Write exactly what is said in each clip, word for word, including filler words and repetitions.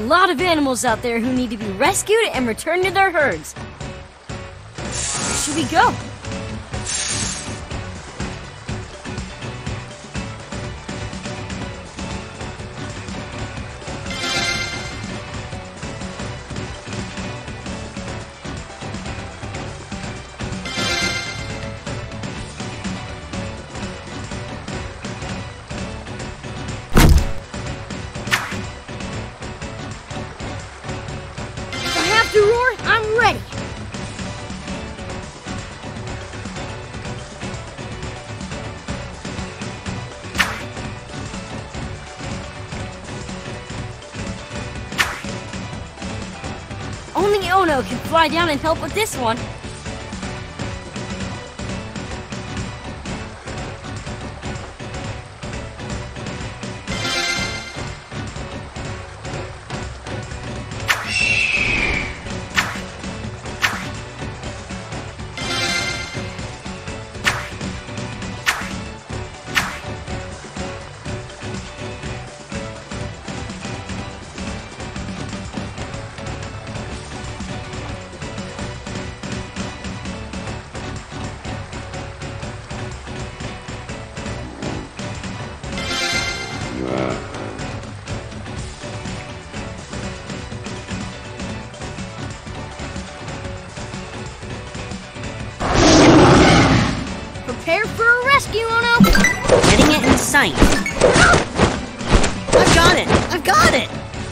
lot of animals out there who need to be rescued and returned to their herds. Where should we go? To roar, I'm ready. Only Ono can fly down and help with this one. Prepare for a rescue, Ono! Getting it in sight. I've got it! I've got it!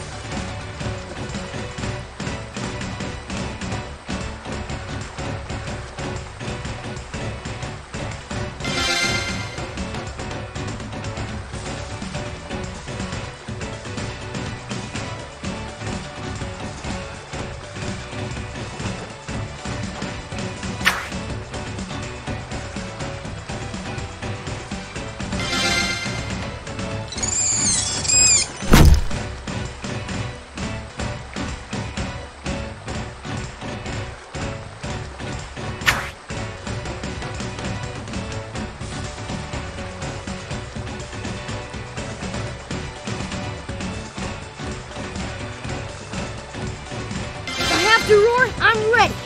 To roar, I'm ready.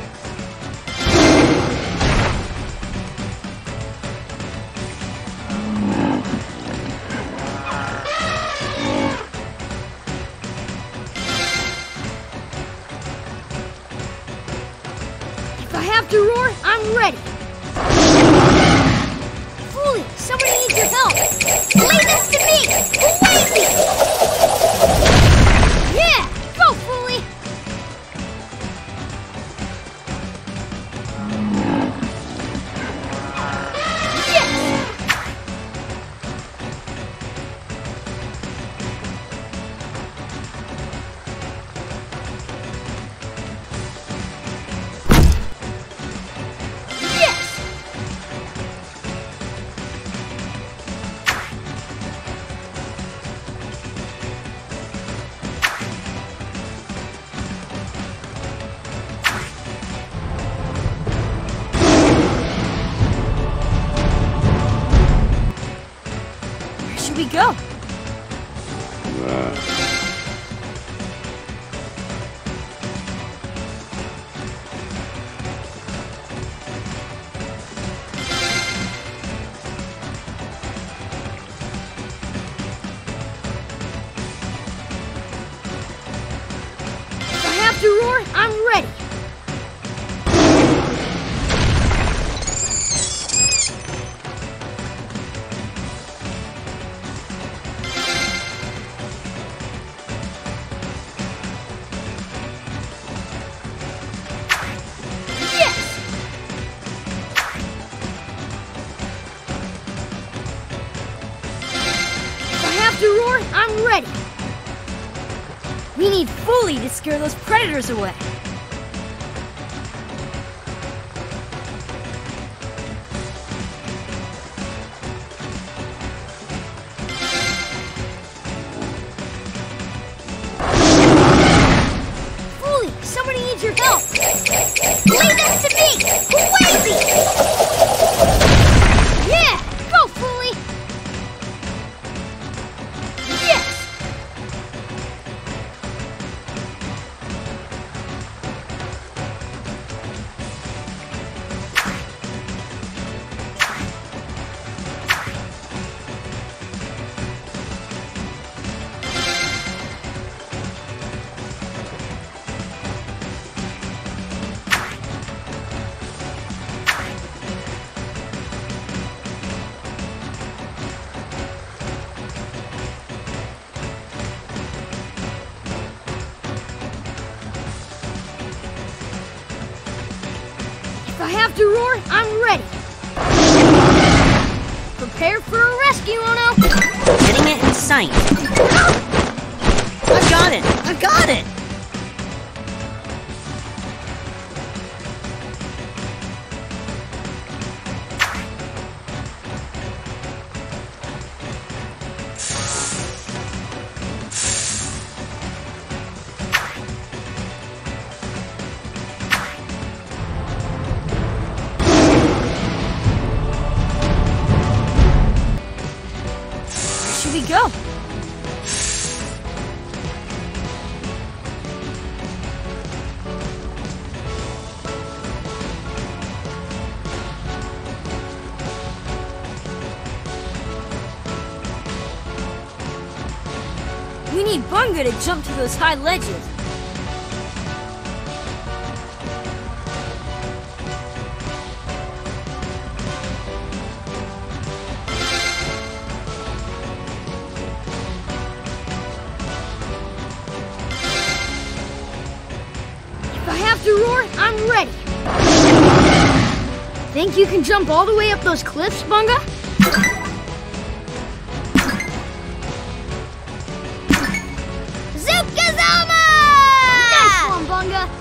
If I have to roar, I'm ready. Fooly, somebody needs your help. Leave this to me. Away! Yeah, go, Fooly. We go. If I have to roar, I'm ready. To roar, I'm ready. We need Fooly to scare those predators away. Fooly, somebody needs your help. Leave this to me. Away! Yeah, go, Fooly. If I have to roar, I'm ready. Prepare for a rescue, Ono. Getting it in sight. I've got it! I've got it! Should we go? We need Bunga to jump to those high ledges. If I have to roar, I'm ready. Think you can jump all the way up those cliffs, Bunga? Zookazama! Nice one, Bunga!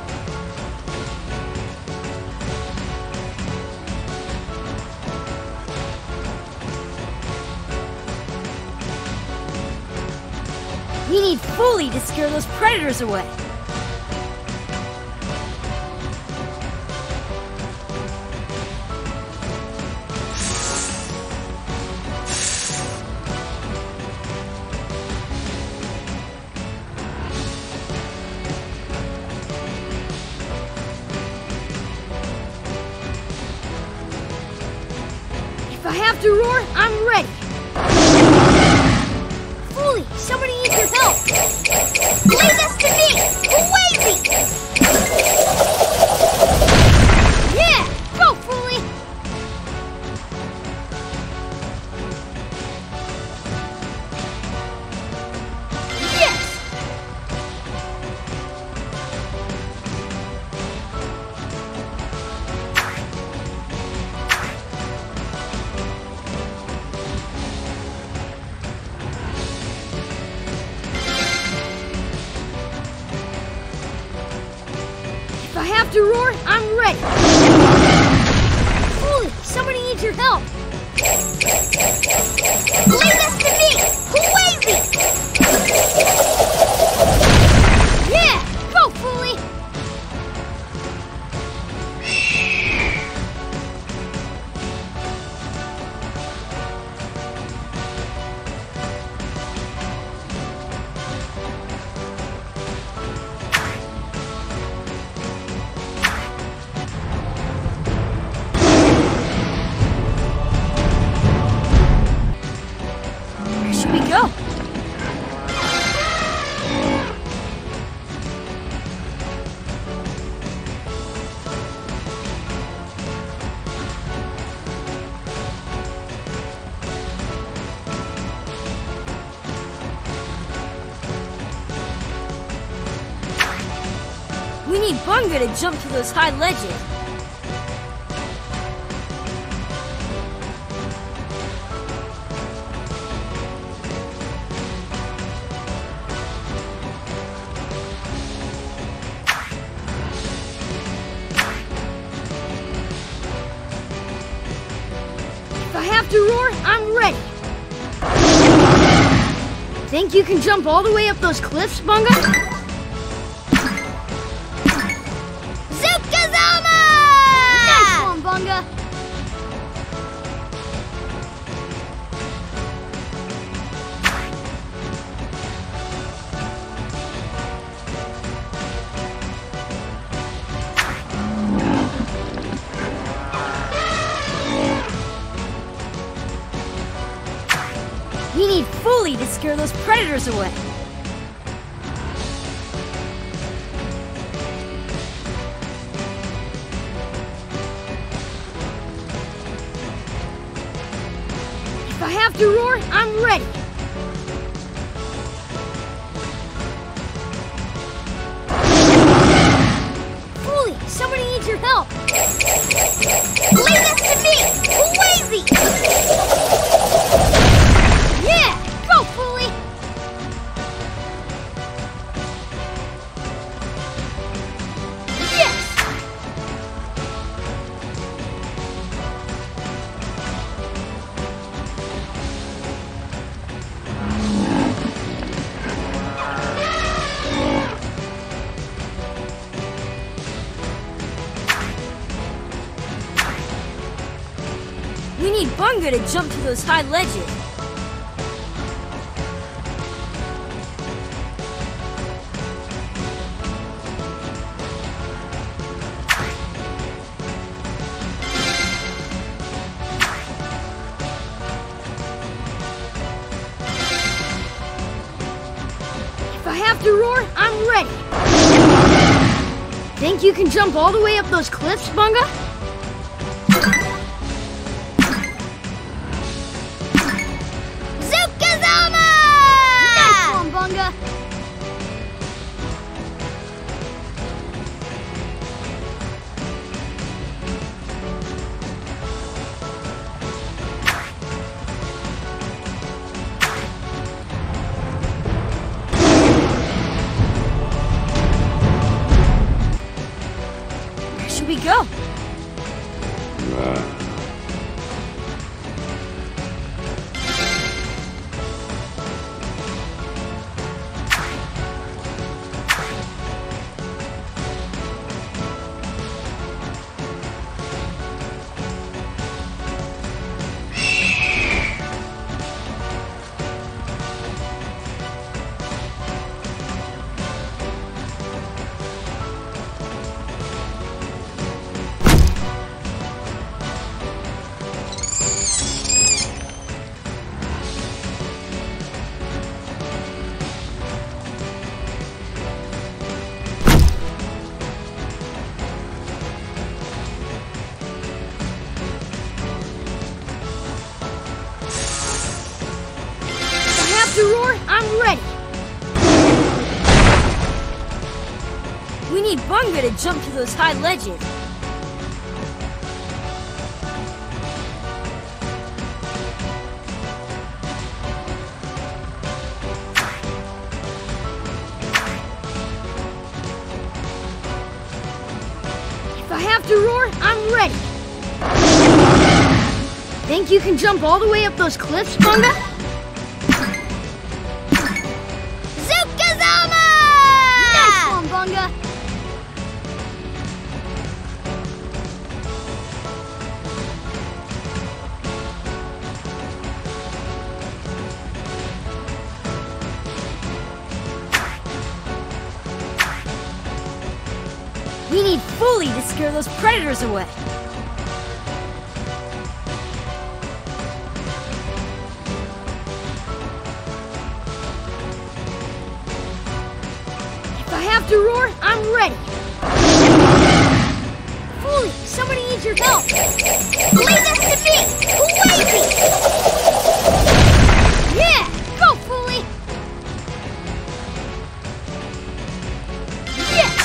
We need Fully to scare those predators away. If I have to roar, I'm ready. Fully, somebody needs your help. Leave this to me! Wavy! Yeah, go, Fully. Yes. If I have to roar, I'm ready. Fully, somebody needs your help. Leave this to me! Wavy! Yeah, go, Fully. Where should we go? We need Bunga to jump to those high ledges. If I have to roar, I'm ready. Think you can jump all the way up those cliffs, Bunga? Zookazama! Nice one, Bunga. We need Fully to scare those predators away. If I have to roar, I'm ready. Fully, somebody needs your help. wavy! Yeah! Go, Fooly! Yes! We need Bunga to jump to those high ledges. If I have to roar, I'm ready. Think you can jump all the way up those cliffs, Bunga? Zookazama! Nice one, Bunga! Where should we go? If I have to roar, I'm ready. We need Bunga to jump to those high ledges. If I have to roar, I'm ready. Think you can jump all the way up those cliffs, Bunga? Zookazama! Nice one, Bunga! We need Fooly to scare those predators away. If I have to roar, I'm ready. Fooly, somebody needs your help. Leave this to me! Wavy! Yeah! Go, Fooly! Yes!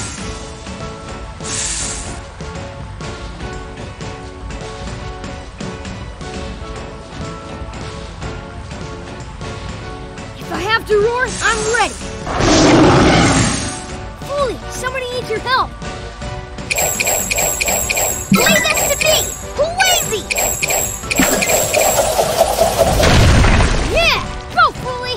If I have to roar, I'm ready. Fooly, somebody needs your help. Leave this to me! Wavy! Yeah! Go, Fooly!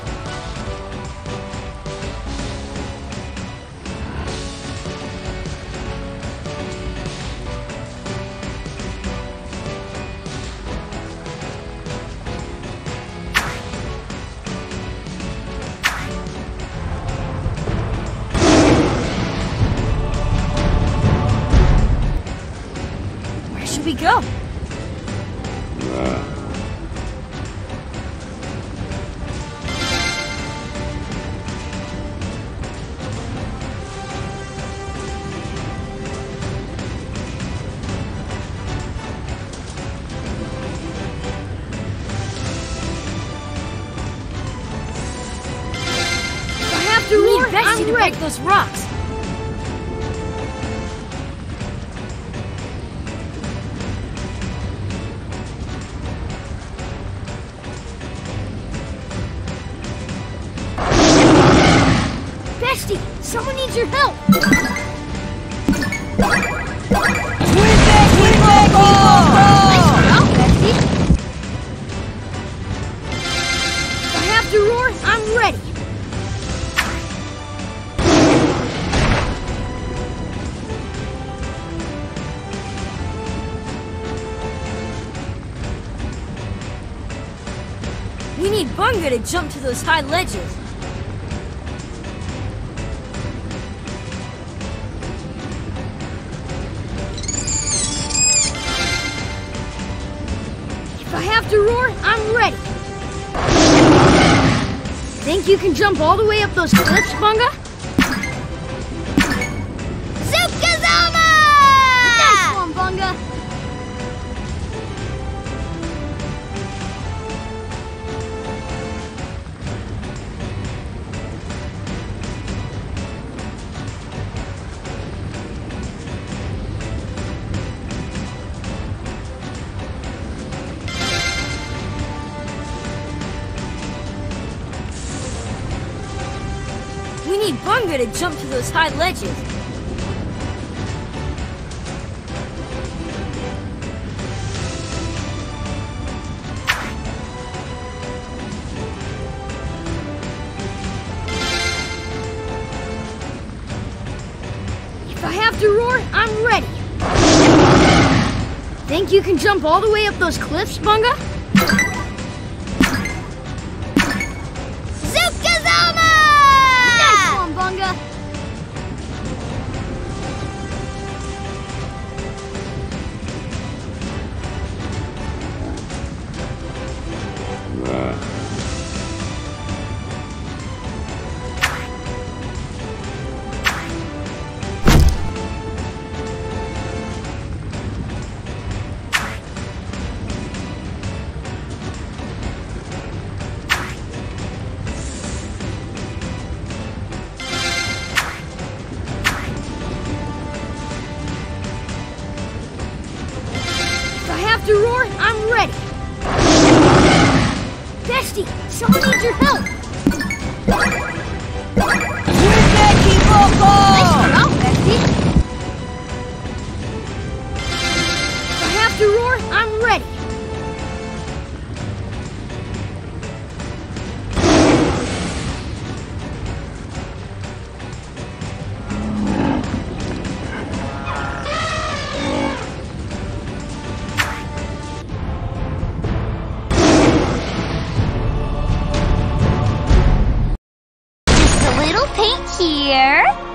Where should we go? If I have to We roar, need Betsy I'm to ready. break those rocks. Someone needs your help! If I have to roar, I'm ready! We need Bunga to jump to those high ledges. If I have to roar, I'm ready! Think you can jump all the way up those cliffs, Bunga? Zukazama! Nice one, Bunga! We need Bunga to jump to those high ledges. If I have to roar, I'm ready! Think you can jump all the way up those cliffs, Bunga? Zukazama! Nice one, Bunga! If I have to roar, I'm ready! Bestie, someone needs your help! Nice job, Bestie! If I have to roar, I'm ready! Just a little paint here.